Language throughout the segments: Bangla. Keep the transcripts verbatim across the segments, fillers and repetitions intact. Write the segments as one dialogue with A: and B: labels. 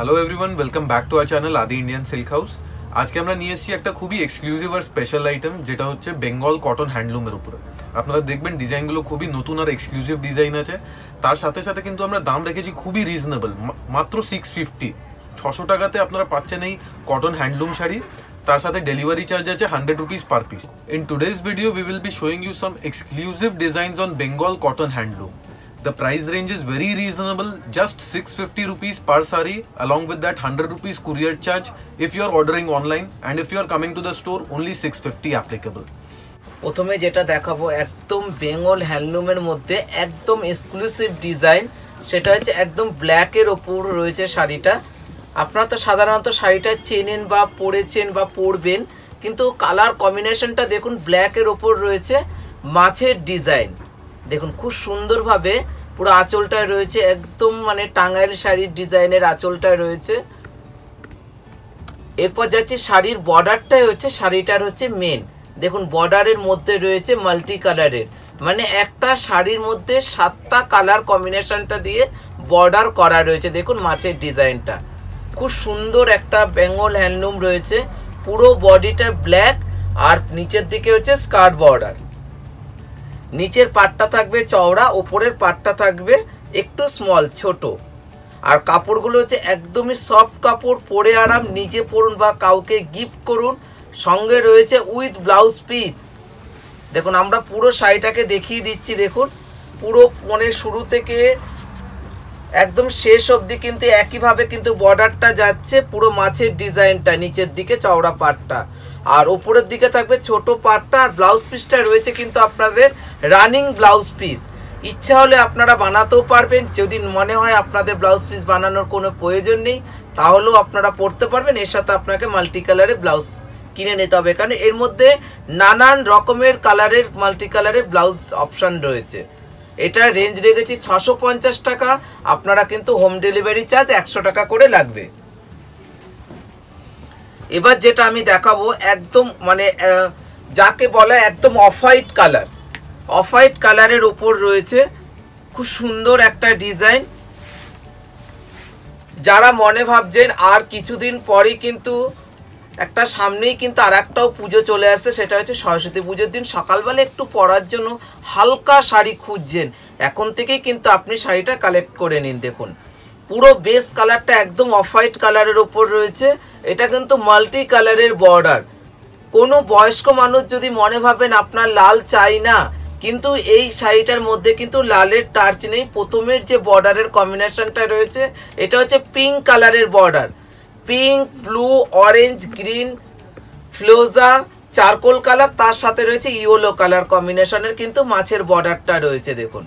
A: Hello everyone, welcome back to our channel Adi Indian silk house. আজকে আমরা নিয়ে এসেছি একটা খুবই এক্সক্লুসিভ আর স্পেশাল আইটেম, যেটা হচ্ছে বেঙ্গল কটন হ্যান্ডলুমের উপরে। আপনারা দেখবেন ডিজাইনগুলো খুবই নতুন আর এক্সক্লুসিভ ডিজাইন আছে। তার সাথে সাথে কিন্তু আমরা দাম রেখেছি খুবই রিজনেবল, মাত্র সিক্স ফিফটি ছশো টাকাতে আপনারা পাচ্ছেন এই কটন হ্যান্ডলুম শাড়ি। তার সাথে ডেলিভারি চার্জ আছে hundred rupees per piece. In today's video we will be showing you some exclusive designs on Bengal cotton handloom. The price range is very reasonable, just six fifty rupees per saree, along with that one hundred rupees courier charge if you are ordering online, and if you are coming to the store only six fifty applicable.
B: প্রথমে যেটা দেখাবো একদম বেঙ্গল হ্যান্ডলুমের মধ্যে একদম এক্সক্লুসিভ ডিজাইন, সেটা হচ্ছে একদম ব্ল্যাকের ওপর রয়েছে শাড়িটা। আপনারা তো সাধারণত শাড়িটা চেনেন বা পরেছেন বা পরবেন, কিন্তু কালার কম্বিনেশনটা দেখুন, ব্ল্যাকের ওপর রয়েছে মাছের ডিজাইন। দেখুন খুব সুন্দরভাবে পুরো আঁচলটায় রয়েছে, একদম মানে টাঙ্গাইল শাড়ির ডিজাইনের আঁচলটায় রয়েছে। এরপর যাচ্ছে শাড়ির বর্ডারটাই হচ্ছে শাড়িটার হচ্ছে মেন। দেখুন বর্ডারের মধ্যে রয়েছে মাল্টি কালারের, মানে একটা শাড়ির মধ্যে সাতটা কালার কম্বিনেশনটা দিয়ে বর্ডার করা রয়েছে। দেখুন মাছের ডিজাইনটা খুব সুন্দর, একটা বেঙ্গল হ্যান্ডলুম রয়েছে। পুরো বডিটা ব্ল্যাক আর নিচের দিকে হচ্ছে স্কার্ট বর্ডার। নিচের পাটটা থাকবে চওড়া, ওপরের পাটটা থাকবে একটু স্মল ছোট। আর কাপড়গুলো হচ্ছে একদমই সফট কাপড়, পরে আরাম, নিজে পরুন বা কাউকে গিফট করুন। সঙ্গে রয়েছে উইথ ব্লাউজ পিস। দেখুন আমরা পুরো শাড়িটাকে দেখিয়ে দিচ্ছি। দেখুন পুরো মানে শুরু থেকে একদম শেষ অবধি কিন্তু একইভাবে কিন্তু বর্ডারটা যাচ্ছে, পুরো মাছের ডিজাইনটা, নিচের দিকে চওড়া পাটটা আর ওপরের দিকে থাকবে ছোট পাটটা। আর ব্লাউজ পিসটা রয়েছে কিন্তু আপনাদের রানিং ব্লাউজ পিস। ইচ্ছা হলে আপনারা বানাতেও পারবেন, যদি মনে হয় আপনাদের ব্লাউজ পিস বানানোর কোনো প্রয়োজন নেই তাহলেও আপনারা পরতে পারবেন। এর সাথে আপনাকে মাল্টি কালারের ব্লাউজ কিনে নিতে হবে, কারণ এর মধ্যে নানান রকমের কালারের মাল্টি কালারের ব্লাউজ অপশান রয়েছে। এটা রেঞ্জ রেখেছি ছশো পঞ্চাশ টাকা। আপনারা কিন্তু হোম ডেলিভারি চার্জ একশো টাকা করে লাগবে। এবার যেটা আমি দেখাবো একদম মানে যাকে বলা একদম off white colour, off white কালারের উপর রয়েছে খুব সুন্দর একটা ডিজাইন। যারা মনে ভাবছেন আর কিছুদিন পরেই কিন্তু একটা সামনেই কিন্তু আর একটাও পুজো চলে আসছে, সেটা হচ্ছে সরস্বতী পুজোর দিন সকালবেলা একটু পরার জন্য হালকা শাড়ি খুঁজছেন, এখন থেকেই কিন্তু আপনি শাড়িটা কালেক্ট করে নিন। দেখুন পুরো বেস কালারটা একদম অফ হোয়াইট কালারের উপর রয়েছে। এটা কিন্তু মাল্টি কালারের বর্ডার। কোনো বয়স্ক মানুষ যদি মনে ভাবেন আপনার লাল চাই না, কিন্তু এই শাড়িটার মধ্যে কিন্তু লালের টাচ নেই। প্রথমের যে বর্ডারের কম্বিনেশনটা রয়েছে এটা হচ্ছে পিঙ্ক কালারের border, pink, blue, orange, green, ফ্লোজা, চারকোল কালার, তার সাথে রয়েছে ইয়েলো কালার কম্বিনেশনের কিন্তু মাছের বর্ডারটা রয়েছে। দেখুন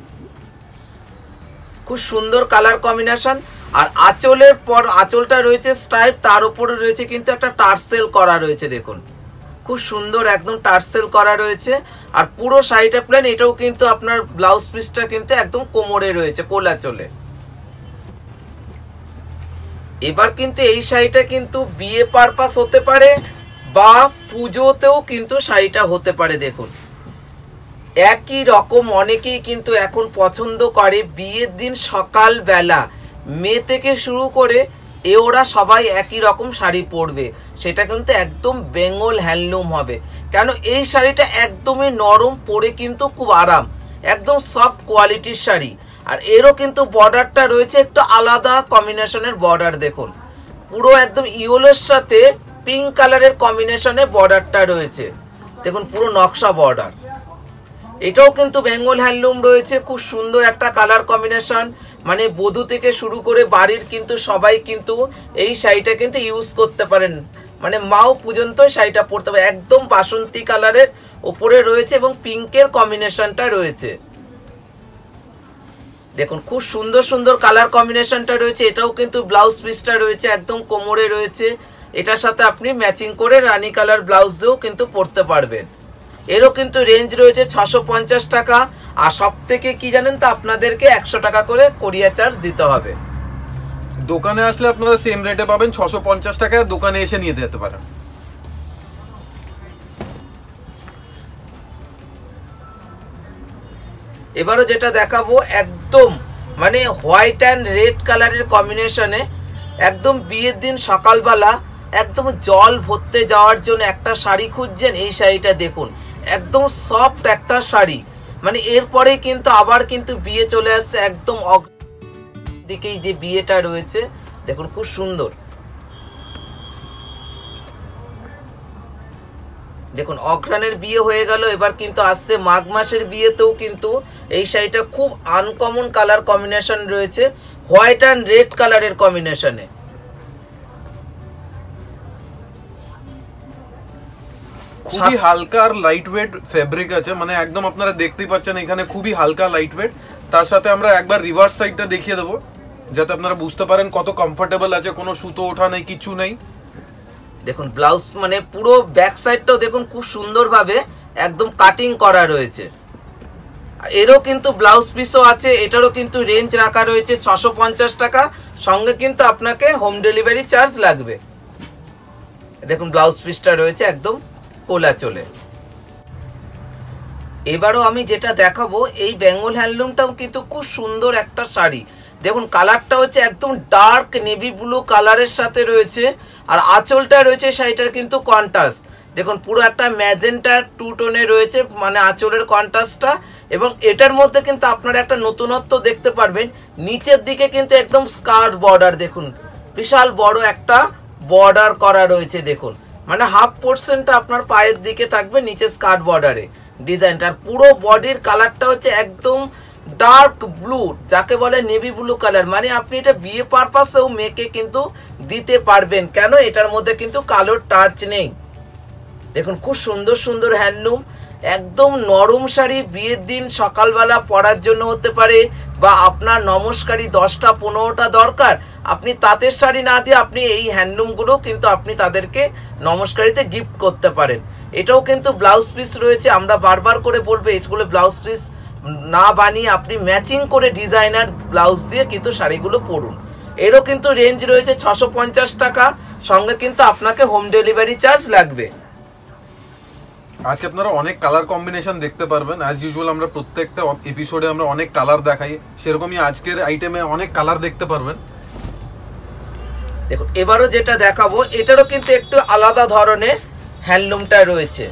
B: খুব সুন্দর কালার কম্বিনেশন। আর আঁচলের পর আঁচলটা রয়েছে স্ট্রাইপ, তার উপরে রয়েছে কিন্তু একটা টার্সেল করা রয়েছে। দেখুন খুব সুন্দর একদম টার্সেল করা রয়েছে। আর পুরো শাড়িটা প্লেন, এটাও কিন্তু আপনার ব্লাউজ পিসটা কিন্তু একদম কোমরে রয়েছে কোলা চলে। এবার কিন্তু এই শাড়িটা কিন্তু বিয়ে পারপাস হতে পারে বা পুজোতেও কিন্তু শাড়িটা হতে পারে। দেখুন একই রকম অনেকেই কিন্তু এখন পছন্দ করে বিয়ের দিন সকালবেলা, মেয়ে থেকে শুরু করে এ ওরা সবাই একই রকম শাড়ি পরবে, সেটা কিন্তু একদম বেঙ্গল হ্যান্ডলুম হবে। কেন এই শাড়িটা একদমই নরম, পরে কিন্তু খুব আরাম, একদম সফট কোয়ালিটির শাড়ি। আর এরও কিন্তু বর্ডারটা রয়েছে একটু আলাদা কম্বিনেশনের বর্ডার। দেখুন পুরো একদম ইয়েলোর সাথে পিঙ্ক কালারের কম্বিনেশনের বর্ডারটা রয়েছে। দেখুন পুরো নকশা বর্ডার। এটাও কিন্তু বেঙ্গল হ্যান্ডলুম রয়েছে, খুব সুন্দর একটা কালার কম্বিনেশন। মানে বধূ থেকে শুরু করে বাড়ির কিন্তু সবাই কিন্তু এই শাড়িটা কিন্তু ইউজ করতে পারেন, মানে মাও পর্যন্ত শাড়িটা পরতে পারে। একদম বাসন্তী কালারের ওপরে রয়েছে এবং পিঙ্কের কম্বিনেশনটা রয়েছে। দেখুন খুব সুন্দর সুন্দর কালার কম্বিনেশনটা রয়েছে। এটাও কিন্তু ব্লাউজ পিসটা রয়েছে একদম কোমরে রয়েছে। এটার সাথে আপনি ম্যাচিং করে রানী কালার ব্লাউজ দিয়েও কিন্তু পরতে পারবেন। এরও কিন্তু রেঞ্জ রয়েছে ছশো পঞ্চাশ টাকা। আর সব থেকে কি জানেন তো, আপনাদেরকে একশো টাকা করে কোরিয়ার চার্জ দিতে হবে।
A: দোকানে আসলে আপনারা সেম রেটে পাবেন ছশো পঞ্চাশ টাকায়, দোকানে এসে নিয়ে যেতে পারেন।
B: এবারও যেটা দেখাবো একদম মানে হোয়াইট অ্যান্ড রেড কালারের কম্বিনেশনে একদম বিয়ের দিন সকালবেলা একদম জল ভরতে যাওয়ার জন্য একটা শাড়ি খুঁজছেন, এই শাড়িটা দেখুন, একদম সফট একটা শাড়ি। মানে এরপরে কিন্তু আবার কিন্তু বিয়ে চলে আসছে, একদম দিকেই যে বিয়েটা রয়েছে দেখুন খুব সুন্দর। দেখুন অঘ্রানের বিয়ে হয়ে গেল, এবার কিন্তু আসছে মাঘ মাসের বিয়েতেও কিন্তু এই শাড়িটা খুব আনকমন কালার কম্বিনেশন রয়েছে, হোয়াইট অ্যান্ড রেড কালারের কম্বিনেশনে।
A: খুবই হালকা আর লাইট ওয়েট ফেব্রিক আছে, মানে একদম আপনারা দেখতেই পাচ্ছেন এখানে খুবই হালকা লাইট ওয়েট। তার সাথে আমরা একবার রিভার্স সাইডটা দেখিয়ে দেবো যাতে আপনারা বুঝতে পারেন কত কমফোর্টেবল আছে, কোনো সুতো ওঠা নেই, কিছু নেই।
B: দেখুন ব্লাউজ মানে পুরো ব্যাক সাইডটাও দেখুন খুব সুন্দরভাবে একদম কাটিং করা রয়েছে। এরও কিন্তু ব্লাউজ পিসও আছে, এটারও কিন্তু রেঞ্জ রাখা রয়েছে ছশো পঞ্চাশ টাকা, সঙ্গে কিন্তু আপনাকে হোম ডেলিভারি চার্জ লাগবে। দেখুন ব্লাউজ পিসটা রয়েছে একদম কোলা চলে। এবারও আমি যেটা দেখাবো এই বেঙ্গল হ্যান্ডলুমটাও কিন্তু খুব সুন্দর একটা শাড়ি। দেখুন কালারটা হচ্ছে একদম ডার্ক নেভি ব্লু কালারের সাথে রয়েছে, আর আঁচলটা রয়েছে শাড়িটার কিন্তু কন্ট্রাস্ট। দেখুন পুরো একটা ম্যাজেন্টা টু টোনে রয়েছে মানে আঁচলের কন্ট্রাস্টটা, এবং এটার মধ্যে কিন্তু আপনারা একটা নতুনত্ব দেখতে পারবেন, নিচের দিকে কিন্তু একদম স্কার্ট বর্ডার, দেখুন বিশাল বড় একটা বর্ডার করা রয়েছে। দেখুন মানে হাফ পোর্শনটা আপনার পায়ের দিকে থাকবে নিচে স্কার্ট বর্ডারে ডিজাইনটার। পুরো বডির কালারটা হচ্ছে একদম ডার্ক ব্লু, যাকে বলে নেভি ব্লু কালার, মানে আপনি এটা বিয়ে পারপাসেও মেয়েকে কিন্তু দিতে পারবেন, কেন এটার মধ্যে কিন্তু কালোর টাচ নেই। দেখুন খুব সুন্দর সুন্দর হ্যান্ডলুম, একদম নরম শাড়ি, বিয়ের দিন সকালবেলা পরার জন্য হতে পারে, বা আপনার নমস্কারী দশটা পনেরোটা দরকার, আপনি তাঁতের শাড়ি না দিয়ে আপনি এই হ্যান্ডলুমগুলো কিন্তু আপনি তাদেরকে নমস্কারীতে গিফট করতে পারেন। এটাও কিন্তু ব্লাউজ পিস রয়েছে, আমরা বারবার করে বলবো এগুলো ব্লাউজ পিস না বানিয়ে আপনি ম্যাচিং করে ডিজাইনার ব্লাউজ দিয়ে কিন্তু শাড়িগুলো পরুন। এরও কিন্তু রেঞ্জ রয়েছে ছশো পঞ্চাশ টাকা, সঙ্গে কিন্তু আপনাকে হোম ডেলিভারি চার্জ লাগবে।
A: আজকে আপনারা অনেক কালার কম্বিনেশন দেখতে পারবেন, অ্যাজ ইউজুয়াল আমরা প্রত্যেকটা এপিসোডে আমরা অনেক কালার দেখাই, সেরকমই আজকের আইটেমে অনেক কালার দেখতে পারবেন।
B: দেখুন এবারও যেটা দেখাবো এটারও কিন্তু একটু আলাদা ধরনের হ্যান্ডলুমটা রয়েছে,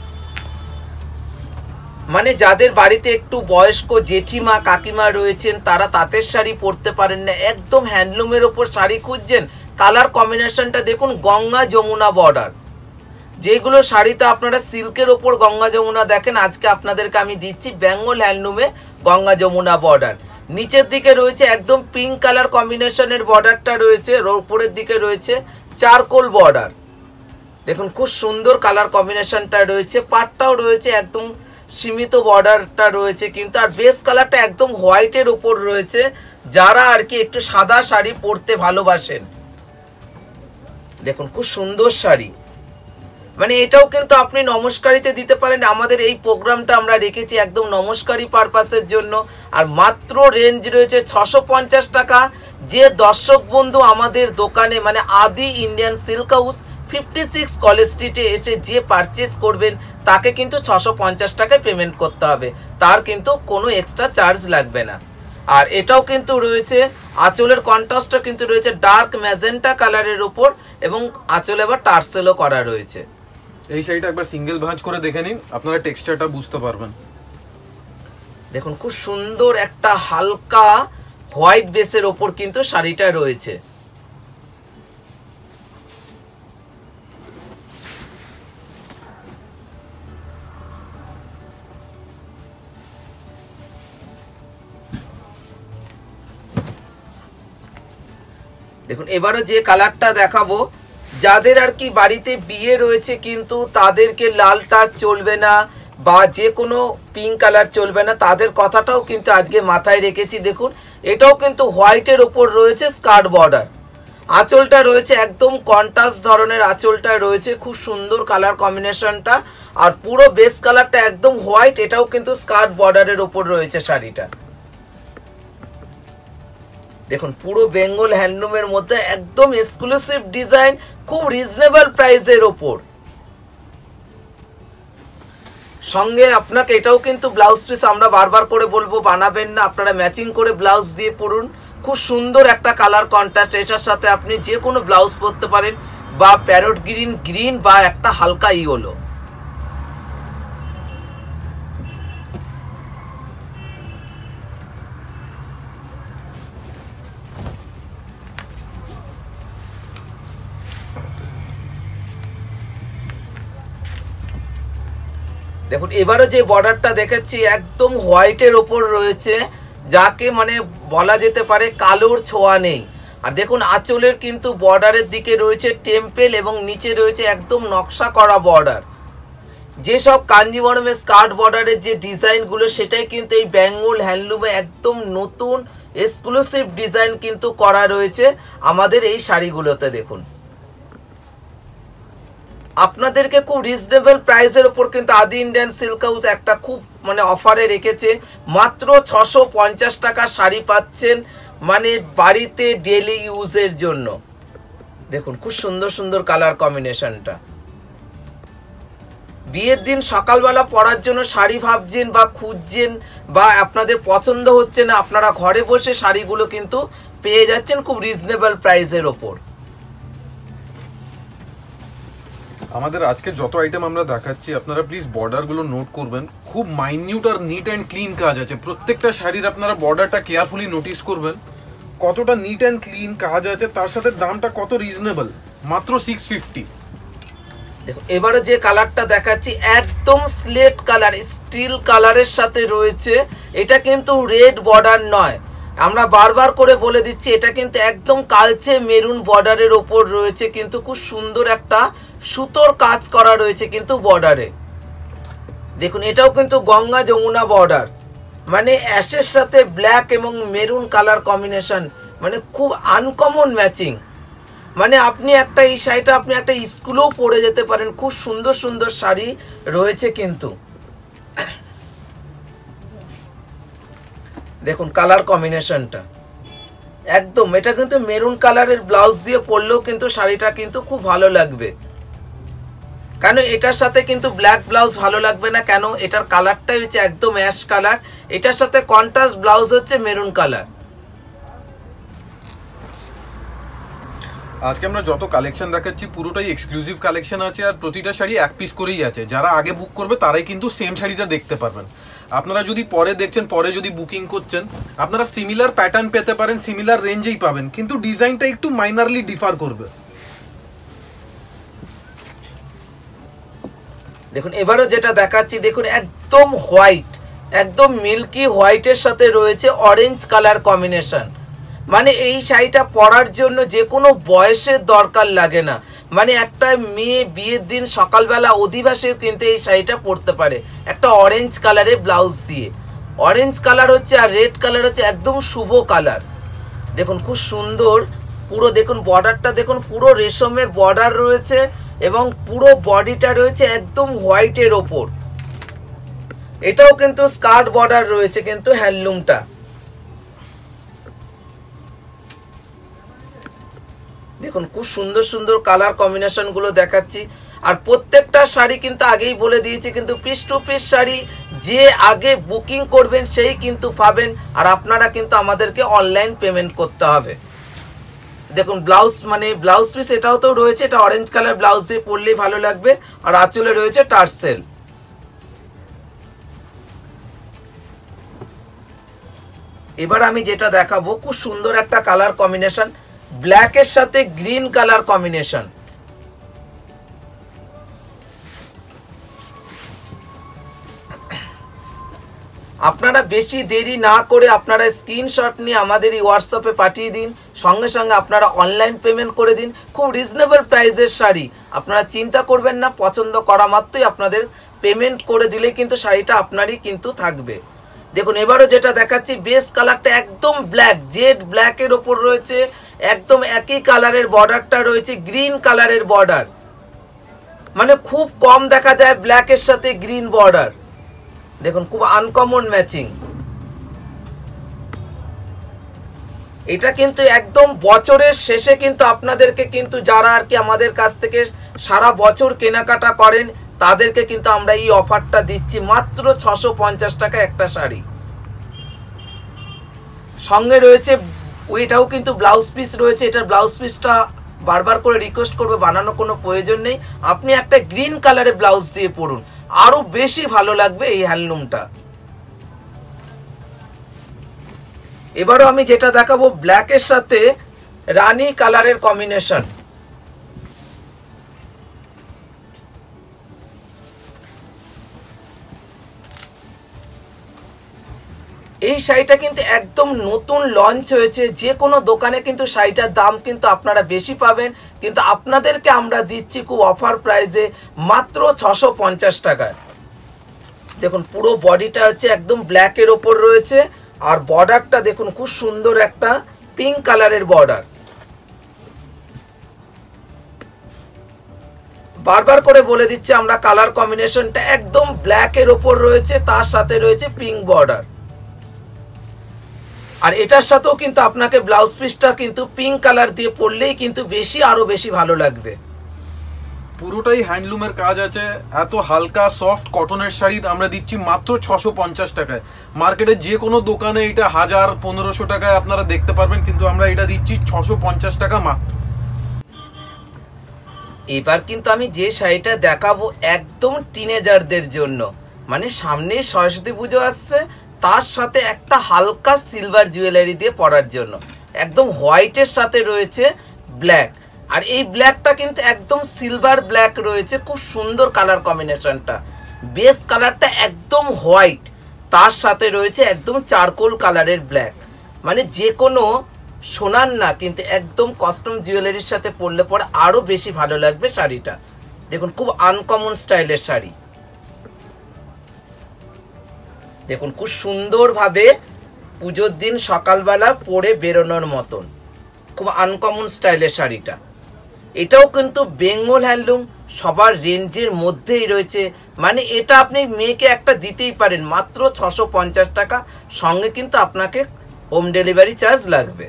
B: মানে যাদের বাড়িতে একটু বয়স্ক জেঠিমা কাকিমা রয়েছেন তারা তাঁতের শাড়ি পরতে পারেন না, একদম হ্যান্ডলুমের ওপর শাড়ি খুঁজছেন, কালার কম্বিনেশনটা দেখুন গঙ্গা যমুনা বর্ডার। যেগুলো শাড়িতে আপনারা সিল্কের ওপর গঙ্গা যমুনা দেখেন, আজকে আপনাদেরকে আমি দিচ্ছি বেঙ্গল হ্যান্ডলুমে গঙ্গা যমুনা বর্ডার। নিচের দিকে রয়েছে একদম পিঙ্ক কালার কম্বিনেশনের বর্ডারটা রয়েছে, উপরের দিকে রয়েছে চারকোল বর্ডার। দেখুন খুব সুন্দর কালার কম্বিনেশনটা রয়েছে, পাটটাও রয়েছে একদম সীমিত বর্ডারটা রয়েছে কিন্তু, আর বেস কালারটা একদম হোয়াইটের উপর রয়েছে, যারা আর কি একটু সাদা শাড়ি পরতে ভালোবাসেন। দেখুন খুব সুন্দর শাড়ি, মানে এটাও কিন্তু আপনি নমস্কারীতে দিতে পারেন। আমাদের এই প্রোগ্রামটা আমরা রেখেছি একদম নমস্কারী পারপাসের জন্য, আর মাত্র রেঞ্জ রয়েছে ছশো পঞ্চাশ টাকা। যে দর্শক বন্ধু আমাদের দোকানে মানে Adi Indian silk house fifty six college স্ট্রিটে এসে যে পারচেজ করবেন তাকে কিন্তু ছশো পঞ্চাশ টাকায় পেমেন্ট করতে হবে, তার কিন্তু কোনো এক্সট্রা চার্জ লাগবে না। আর এটাও কিন্তু রয়েছে আঁচলের কন্ট্রাস্টটা কিন্তু রয়েছে ডার্ক ম্যাজেন্টা কালারের উপর, এবং আঁচলে আবার টার্সেলও করা রয়েছে।
A: এই শাড়িটা একবার সিঙ্গেল ভাঁজ করে দেখে নিন, আপনারা টেক্সচারটা বুঝতে পারবেন।
B: দেখুন খুব সুন্দর একটা হালকা হোয়াইট বেসের ওপর কিন্তু শাড়িটা রয়েছে। দেখুন এবারও যে কালারটা দেখাবো, যাদের আর কি বাড়িতে বিয়ে রয়েছে কিন্তু তাদেরকে লাল টাচ চলবে না বা যে কোনো পিঙ্ক কালার চলবে না, তাদের কথাটাও কিন্তু আজকে মাথায় রেখেছি। দেখুন এটাও কিন্তু হোয়াইটের ওপর রয়েছে স্কার্ট বর্ডার, আঁচলটা রয়েছে একদম কন্ট্রাস্ট ধরনের আঁচলটা রয়েছে, খুব সুন্দর কালার কম্বিনেশনটা, আর পুরো বেস কালারটা একদম হোয়াইট, এটাও কিন্তু স্কার্ট বর্ডারের ওপর রয়েছে শাড়িটা। দেখুন পুরো বেঙ্গল হ্যান্ডলুমের মধ্যে একদম এক্সক্লুসিভ ডিজাইন, খুব রিজনেবল প্রাইসের ওপর। সঙ্গে আপনাকে এটাও কিন্তু ব্লাউজ পিস আমরা বারবার করে বলবো বানাবেন না, আপনারা ম্যাচিং করে ব্লাউজ দিয়ে পরুন, খুব সুন্দর একটা কালার কন্ট্রাস্ট, এটার সাথে আপনি যে কোনো ব্লাউজ পরতে পারেন, বা প্যারট গ্রিন গ্রিন বা একটা হালকা ইয়েলো। দেখুন এবারে যে বর্ডারটা দেখাচ্ছি একদম হোয়াইটের ওপর রয়েছে, যাকে মানে বলা যেতে পারে কালোর ছোঁয়া নেই। আর দেখুন আঁচলের কিন্তু বর্ডারের দিকে রয়েছে টেম্পেল এবং নিচে রয়েছে একদম নকশা করা বর্ডার। যেসব কাঞ্জিবরমের স্কার্ট বর্ডারের যে ডিজাইনগুলো সেটাই কিন্তু এই বেঙ্গল হ্যান্ডলুমে একদম নতুন এক্সক্লুসিভ ডিজাইন কিন্তু করা রয়েছে আমাদের এই শাড়িগুলোতে। দেখুন আপনাদেরকে খুব রিজনেবল প্রাইসের ওপর কিন্তু আদি ইন্ডিয়ান সিল্ক হাউস একটা খুব মানে অফারে রেখেছে। মাত্র ছশো পঞ্চাশ টাকা শাড়ি পাচ্ছেন, মানে বাড়িতে ডেলি ইউজের জন্য। দেখুন খুব সুন্দর সুন্দর কালার কম্বিনেশনটা। বিয়ের দিন সকালবেলা পরার জন্য শাড়ি ভাবছেন বা খুঁজছেন বা আপনাদের পছন্দ হচ্ছে না, আপনারা ঘরে বসে শাড়িগুলো কিন্তু পেয়ে যাচ্ছেন খুব রিজনেবল প্রাইসের ওপর।
A: আমাদের আজকে যত আইটেম আমরা দেখাচ্ছি আপনারা প্লিজ বর্ডারগুলো নোট করবেন, খুব মাইনিউট আর নিট অ্যান্ড ক্লিন কাজ আছে প্রত্যেকটা শাড়ির। আপনারা বর্ডারটা কেয়ারফুলি নোটিস করবেন কতটা নিট অ্যান্ড ক্লিন কাজ আছে, তার সাথে দামটা কত রিজনেবল, মাত্র সিক্স ফিফটি।
B: দেখুন এবারে যে কালারটা দেখাচ্ছি একদম স্লেট কালার, স্টিল কালারের সাথে রয়েছে। এটা কিন্তু রেড বর্ডার নয়, আমরা বারবার করে বলে দিচ্ছি এটা কিন্তু একদম কালচে মেরুন বর্ডারের ওপর রয়েছে, কিন্তু খুব সুন্দর একটা সুতোর কাজ করা রয়েছে কিন্তু বর্ডারে। দেখুন এটাও কিন্তু গঙ্গা যমুনা বর্ডার, মানে অ্যাশের সাথে ব্ল্যাক এবং মেরুন কালার কম্বিনেশন, মানে খুব আনকমন ম্যাচিং। মানে আপনি একটা এই শাড়িটা আপনি একটা স্কুলেও পরে যেতে পারেন, খুব সুন্দর সুন্দর শাড়ি রয়েছে কিন্তু। দেখুন কালার কম্বিনেশনটা একদম, এটা কিন্তু মেরুন কালারের ব্লাউজ দিয়ে পরলেও কিন্তু শাড়িটা কিন্তু খুব ভালো লাগবে। কেন এটার সাথে কিন্তু ব্ল্যাক ব্লাউজ ভালো লাগবে না, কেন এটার কালারটাই হচ্ছে একদম অ্যাশ কালার, এটার সাথে কন্ট্রাস্ট ব্লাউজ হচ্ছে মেরুন কালার।
A: আজকে আমরা যত কালেকশন দেখাচ্ছি পুরোটাই এক্সক্লুসিভ কালেকশন আছে, আর প্রতিটা শাড়ি এক পিস করেই আছে। যারা আগে বুক করবে তারাই কিন্তু সেম শাড়িটা দেখতে পারবেন। আপনারা যদি পরে দেখছেন, পরে যদি বুকিং করছেন, আপনারা সিমিলার প্যাটার্ন পেতে পারেন, সিমিলার রেঞ্জেই পাবেন, কিন্তু ডিজাইনটা একটু মাইনারলি ডিফার করবে।
B: দেখুন এবারও যেটা দেখাচ্ছি, দেখুন একদম হোয়াইট, একদম মিল্কি হোয়াইটের সাথে রয়েছে অরেঞ্জ কালার কম্বিনেশন। মানে এই শাড়িটা পরার জন্য যে কোনো বয়সের দরকার লাগে না, মানে একটা মেয়ে বিয়ের দিন সকালবেলা অধিবাসেও কিন্তু এই শাড়িটা পরতে পারে একটা অরেঞ্জ কালারের ব্লাউজ দিয়ে। অরেঞ্জ কালার হচ্ছে আর রেড কালার হচ্ছে একদম শুভ কালার। দেখুন খুব সুন্দর পুরো, দেখুন বর্ডারটা দেখুন পুরো রেশমের বর্ডার রয়েছে এবং পুরো বডিটা রয়েছে একদম হোয়াইটের ওপর। এটাও কিন্তু স্কার্ট বর্ডার রয়েছে কিন্তু হ্যান্ডলুমটা। দেখুন খুব সুন্দর সুন্দর কালার কম্বিনেশন গুলো দেখাচ্ছি। আর প্রত্যেকটা শাড়ি কিন্তু আগেই বলে দিয়েছি, কিন্তু পিস টু পিস শাড়ি যে আগে বুকিং করবেন সেই কিন্তু পাবেন, আর আপনারা কিন্তু আমাদেরকে অনলাইন পেমেন্ট করতে হবে। দেখুন ব্লাউজ মানে ব্লাউজ পিস এটাও তো রয়েছে, এটা অরেঞ্জ কালার ব্লাউজ দিয়ে পরলেই ভালো লাগবে, আর আঁচলে রয়েছে টার্সেল। এবার আমি যেটা দেখাবো খুব সুন্দর একটা কালার কম্বিনেশন, ব্ল্যাকের সাথে গ্রিন কালার কম্বিনেশন। আপনারা বেশি দেরি না করে আপনারা স্ক্রিনশট নিয়ে আমাদের এই হোয়াটসঅ্যাপে পাঠিয়ে দিন, সঙ্গে সঙ্গে আপনারা অনলাইন পেমেন্ট করে দিন। খুব রিজনেবল প্রাইসের শাড়ি, আপনারা চিন্তা করবেন না, পছন্দ করা মাত্রই আপনাদের পেমেন্ট করে দিলে কিন্তু শাড়িটা আপনারই কিন্তু থাকবে। দেখুন এবারও যেটা দেখাচ্ছি বেস কালারটা একদম ব্ল্যাক, জেড ব্ল্যাকের ওপর রয়েছে, একদম একই কালারের বর্ডারটা রয়েছে গ্রিন কালারের বর্ডার, মানে খুব কম দেখা যায় ব্ল্যাকের সাথে গ্রিন বর্ডার। দেখুন খুব আনকমন ম্যাচিং। এটা কিন্তু একদম বছরের শেষে কিন্তু আপনাদেরকে কিন্তু যারা আর কি আমাদের কাছ থেকে সারা বছর কেনাকাটা করেন তাদেরকে কিন্তু আমরা এই অফারটা দিচ্ছি মাত্র ছশো পঞ্চাশ টাকা একটা শাড়ি। সঙ্গে রয়েছে ও এটাও কিন্তু ব্লাউজ পিস রয়েছে। এটার ব্লাউজ পিসটা বারবার করে রিকোয়েস্ট করবে, বানানোর কোনো প্রয়োজন নেই। আপনি একটা গ্রিন কালারের ব্লাউজ দিয়ে পরুন, আরো বেশি ভালো লাগবে এই হ্যান্ডলুমটা। এবারও আমি যেটা দেখাবো ব্ল্যাকের সাথে রানী কালারের কম্বিনেশন। এই শাড়িটা কিন্তু একদম নতুন লঞ্চ হয়েছে, যে কোনো দোকানে কিন্তু শাড়িটার দাম কিন্তু আপনারা বেশি পাবেন, কিন্তু আপনাদেরকে আমরা দিচ্ছি খুব অফার প্রাইসে মাত্র ছশো পঞ্চাশ টাকায়। দেখুন পুরো বডিটা হচ্ছে একদম ব্ল্যাকের ওপর রয়েছে, আর বর্ডারটা দেখুন খুব সুন্দর একটা পিঙ্ক কালারের বর্ডার। বারবার করে বলে দিচ্ছি আমরা কালার কম্বিনেশনটা একদম ব্ল্যাকের ওপর রয়েছে, তার সাথে রয়েছে পিঙ্ক বর্ডার। আর এটার সাথেও কিন্তু আপনাকে ব্লাউজ পিসটা কিন্তু পিঙ্ক কালার দিয়ে পরলেই কিন্তু বেশি আরো বেশি ভালো লাগবে।
A: পুরোটাই হ্যান্ডলুমের কাজ আছে। এত হালকা সফট কটনের শাড়ি আমরা দিচ্ছি মাত্র ছশো পঞ্চাশ টাকায়। মার্কেটে যে কোনো দোকানে এটা হাজার পনেরোশো টাকায় আপনারা দেখতে পারবেন, কিন্তু আমরা এটা দিচ্ছি ছশো পঞ্চাশ টাকা মাত্র।
B: এবার কিন্তু আমি যে শাড়িটা দেখাবো একদম টিনেজারদের জন্য, মানে সামনে সরস্বতী পুজো আসছে, তার সাথে একটা হালকা সিলভার জুয়েলারি দিয়ে পরার জন্য। একদম হোয়াইটের সাথে রয়েছে ব্ল্যাক, আর এই ব্ল্যাকটা কিন্তু একদম সিলভার ব্ল্যাক রয়েছে, খুব সুন্দর কালার কম্বিনেশনটা। বেস কালারটা একদম হোয়াইট, তার সাথে রয়েছে একদম চারকোল কালারের ব্ল্যাক, মানে যে কোনো সোনার না কিন্তু একদম কাস্টম জুয়েলারির সাথে পরলে পরে আরো বেশি ভালো লাগবে শাড়িটা। দেখুন খুব আনকমন স্টাইলের শাড়ি, দেখুন খুব সুন্দরভাবে পুজোর দিন সকালবেলা পরে বেরোনোর মতন খুব আনকমন স্টাইলের শাড়িটা। এটাও কিন্তু বেঙ্গল হ্যান্ডলুম, সবার রেঞ্জের মধ্যেই রয়েছে, মানে এটা আপনি মেয়েকে একটা দিতেই পারেন মাত্র ছশো পঞ্চাশ টাকা, সঙ্গে কিন্তু আপনাকে হোম ডেলিভারি চার্জ লাগবে।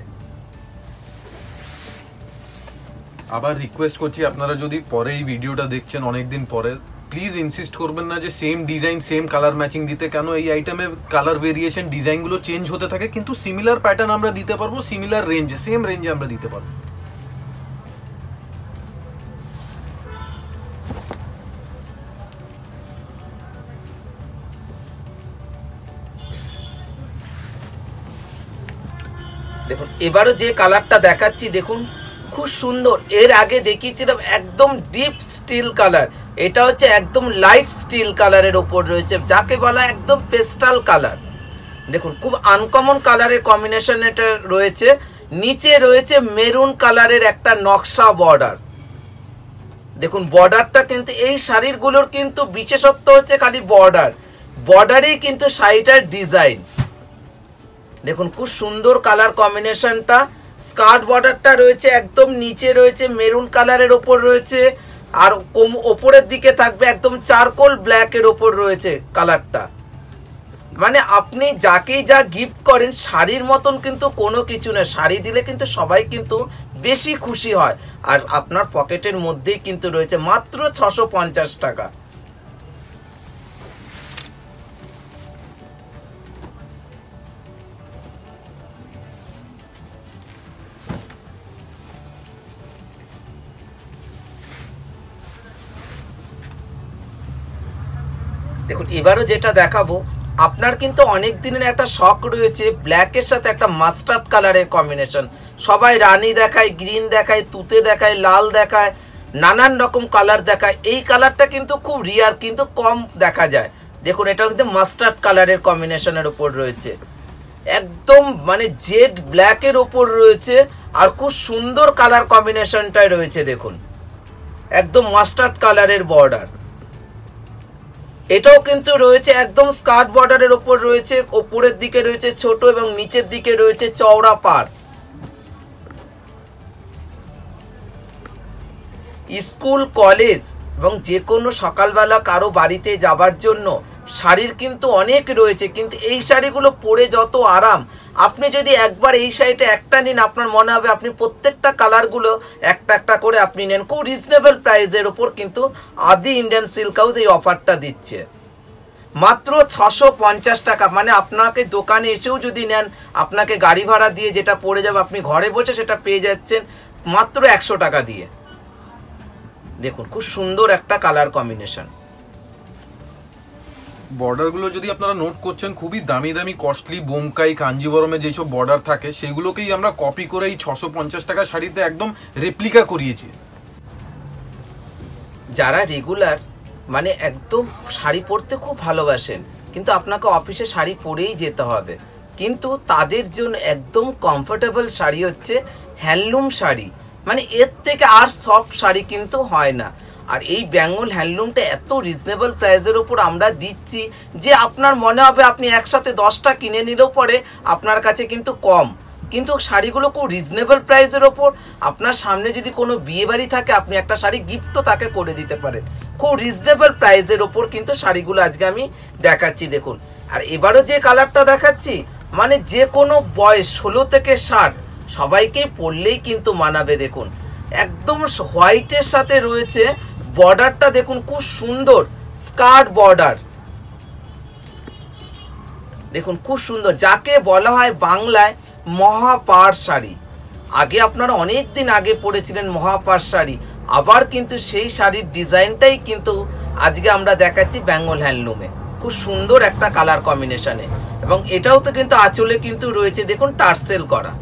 A: আবার রিকোয়েস্ট করছি, আপনারা যদি পরে এই ভিডিওটা দেখছেন অনেকদিন পরে, প্লিজ ইনসিস্ট করবেন না যে same design same colour matching দিতে। কেন এই আইটেমে কালার ভেরিয়েশন ডিজাইনগুলো চেঞ্জ হতে থাকে, কিন্তু সিমিলার প্যাটার্ন আমরা দিতে পারবো, সিমিলার রেঞ্জে সেম রেঞ্জে আমরা দিতে পারবো।
B: দেখুন এবারও যে কালারটা দেখাচ্ছি দেখুন খুব সুন্দর। এর আগে দেখিয়েছিলাম একদম ডিপ স্টিল কালার, এটা হচ্ছে একদম লাইট স্টিল কালারের ওপর রয়েছে, যাকে বলা একদম পেস্টাল কালার। দেখুন খুব আনকমন কালারের কম্বিনেশন এটা রয়েছে। নিচে রয়েছে মেরুন কালারের একটা নকশা বর্ডার। দেখুন বর্ডারটা কিন্তু এই শাড়িগুলোর কিন্তু বিশেষত্ব হচ্ছে খালি বর্ডার, বর্ডারেই কিন্তু শাড়িটার ডিজাইন। দেখুন খুব সুন্দর কালার কম্বিনেশনটা। স্কার্ট বর্ডারটা রয়েছে একদম নিচে রয়েছে মেরুন কালারের ওপর রয়েছে, আর ওপরের দিকে থাকবে একদম চারকোল ব্ল্যাকের ওপর রয়েছে কালারটা। মানে আপনি যাকেই যা গিফট করেন শাড়ির মতন কিন্তু কোনো কিছু না, শাড়ি দিলে কিন্তু সবাই কিন্তু বেশি খুশি হয়। আর আপনার পকেটের মধ্যেই কিন্তু রয়েছে মাত্র ছশো পঞ্চাশ টাকা। দেখুন এবারও যেটা দেখাবো, আপনার কিন্তু অনেক দিনের একটা শখ রয়েছে ব্ল্যাকের সাথে একটা মাস্টার্ড কালারের কম্বিনেশন। সবাই রানী দেখায়, গ্রিন দেখায়, তুতে দেখায়, লাল দেখায়, নানান রকম কালার দেখায়। এই কালারটা কিন্তু খুব রিয়ার, কিন্তু কম দেখা যায়। দেখুন এটা কিন্তু মাস্টার্ড কালারের কম্বিনেশনের ওপর রয়েছে, একদম মানে জেড ব্ল্যাকের ওপর রয়েছে, আর খুব সুন্দর কালার কম্বিনেশনটাই রয়েছে। দেখুন একদম মাস্টার্ড কালারের বর্ডার, এটাও কিন্তু রয়েছে একদম স্কার্ট বর্ডারের ওপর রয়েছে, ওপরের দিকে রয়েছে ছোট এবং নিচের দিকে রয়েছে চওড়া পাড়। স্কুল কলেজ এবং যে কোনো সকালবেলা কারো বাড়িতে যাবার জন্য শাড়ির কিন্তু অনেক রয়েছে, কিন্তু এই শাড়িগুলো পরে যত আরাম, আপনি যদি একবার এই শাড়িটা একটা নিন আপনার মনে হবে আপনি প্রত্যেকটা কালারগুলো একটা একটা করে আপনি নেন। খুব রিজনেবল প্রাইসের ওপর কিন্তু আদি ইন্ডিয়ান সিল্ক হাউস এই অফারটা দিচ্ছে। মাত্র ছশো পঞ্চাশ টাকা। মানে আপনাকে দোকানে এসেও যদি নেন, আপনাকে গাড়ি ভাড়া দিয়ে যেটা পড়ে যাবে, আপনি ঘরে বসে সেটা পেয়ে যাচ্ছেন মাত্র একশো টাকা দিয়ে। দেখুন খুব সুন্দর একটা কালার কম্বিনেশন।
A: বর্ডারগুলো যদি আপনারা নোট করছেন, খুবই দামি দামি কস্টলি বোমকাই কাঞ্জিবরমে যেসব বর্ডার থাকে সেগুলোকেই আমরা কপি করে এই ছশো পঞ্চাশ টাকা শাড়িতে একদম রেপ্লিকা করিয়েছি।
B: যারা রেগুলার মানে একদম শাড়ি পরতে খুব ভালোবাসেন, কিন্তু আপনাকে অফিসে শাড়ি পরেই যেতে হবে, কিন্তু তাদের জন্য একদম কমফোর্টেবল শাড়ি হচ্ছে হ্যান্ডলুম শাড়ি। মানে এর থেকে আর সফট শাড়ি কিন্তু হয় না। আর এই বেঙ্গল হ্যান্ডলুমটা এত রিজনেবল প্রাইসের ওপর আমরা দিচ্ছি যে আপনার মনে হবে আপনি একসাথে দশটা কিনে নিলেও পরে আপনার কাছে কিন্তু কম, কিন্তু শাড়িগুলো খুব রিজনেবল প্রাইসের ওপর। আপনার সামনে যদি কোনো বিয়ে বাড়ি থাকে, আপনি একটা শাড়ি গিফটও তাকে করে দিতে পারেন। খুব রিজনেবল প্রাইসের ওপর কিন্তু শাড়িগুলো আজকে আমি দেখাচ্ছি। দেখুন, আর এবারও যে কালারটা দেখাচ্ছি, মানে যে কোনো বয়স ষোলো থেকে ষাট সবাইকেই পরলেই কিন্তু মানাবে। দেখুন একদম হোয়াইটের সাথে রয়েছে বর্ডারটা, দেখুন খুব সুন্দর স্কার্ট বর্ডার। দেখুন খুব সুন্দর, যাকে বলা হয় বাংলায় মহাপাড় শাড়ি। আগে আপনারা অনেক দিন আগে পরেছিলেন মহাপাড় শাড়ি, আবার কিন্তু সেই শাড়ির ডিজাইনটাই কিন্তু আজকে আমরা দেখাচ্ছি বেঙ্গল হ্যান্ডলুমে। খুব সুন্দর একটা কালার কম্বিনেশনে, এবং এটাও তো কিন্তু আঁচলে কিন্তু রয়েছে দেখুন টার্সেল করা।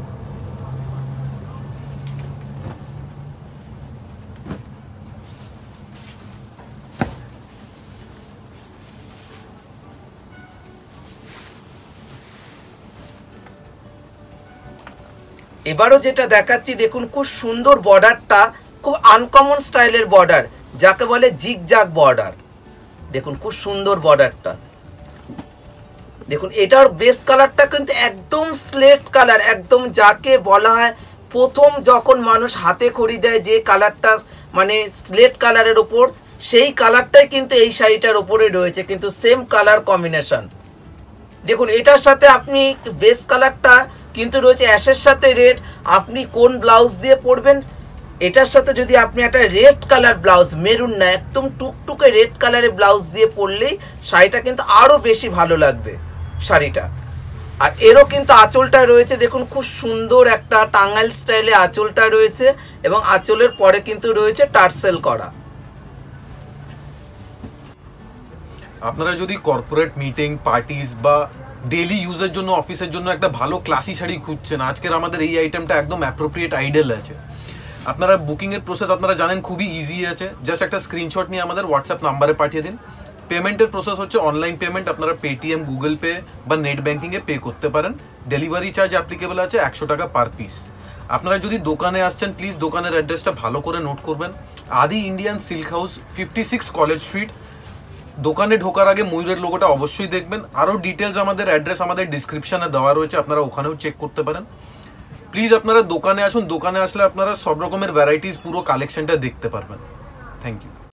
B: এবারও যেটা দেখাচ্ছি দেখুন খুব সুন্দর বর্ডারটা, খুব আনকমন স্টাইলের বর্ডার, যাকে বলে জিগজাগ বর্ডার। দেখুন খুব সুন্দর বর্ডারটা। দেখুন এটার বেস কালারটা কিন্তু একদম স্লেট কালার, একদম যাকে বলা হয় প্রথম যখন মানুষ হাতে খড়ি দেয় যে কালারটা, মানে স্লেট কালারের ওপর, সেই কালারটাই কিন্তু এই শাড়িটার ওপরে রয়েছে, কিন্তু সেম কালার কম্বিনেশন। দেখুন এটার সাথে আপনি বেস কালারটা কিন্তু রয়েছে অ্যাশের সাথে রেড, আপনি কোন ব্লাউজ দিয়ে পরবেন, এটার সাথে যদি আপনি একটা রেড কালার ব্লাউজ, মেরুন না একদম টুকটুকে রেড কালারের ব্লাউজ দিয়ে পরলেই শাড়িটা কিন্তু আরও বেশি ভালো লাগবে শাড়িটা। আর এরও কিন্তু আঁচলটা রয়েছে, দেখুন খুব সুন্দর একটা টাঙ্গাইল স্টাইলে আঁচলটা রয়েছে, এবং আঁচলের পরে কিন্তু রয়েছে টার্সেল করা।
A: আপনারা যদি কর্পোরেট মিটিং, পার্টিজ বা ডেইলি ইউজের জন্য, অফিসের জন্য একটা ভালো ক্লাসি শাড়ি খুঁজছেন, আজকের আমাদের এই আইটেমটা একদম অ্যাপ্রোপ্রিয়েট আইডেল আছে। আপনারা বুকিংয়ের প্রসেস আপনারা জানেন খুবই ইজি আছে, জাস্ট একটা স্ক্রিনশট নিয়ে আমাদের হোয়াটসঅ্যাপ নাম্বারে পাঠিয়ে দিন। পেমেন্টের প্রসেস হচ্ছে অনলাইন পেমেন্ট, আপনারা পেটিএম, গুগল পে বা নেট ব্যাঙ্কিংয়ে পে করতে পারেন। ডেলিভারি চার্জ অ্যাপ্লিকেবল আছে একশো টাকা পার পিস। আপনারা যদি দোকানে আসছেন, প্লিজ দোকানের অ্যাড্রেসটা ভালো করে নোট করবেন। Adi Indian silk house, fifty six college street. দোকানে ঢোকার আগে ময়ূরের লোগোটা অবশ্যই দেখবেন। আরও ডিটেলস আমাদের অ্যাড্রেস আমাদের ডিসক্রিপশানে দেওয়া রয়েছে, আপনারা ওখানেও চেক করতে পারেন। প্লিজ আপনারা দোকানে আসুন, দোকানে আসলে আপনারা সব রকমের ভ্যারাইটিস পুরো কালেকশনটা দেখতে পারবেন। Thank you.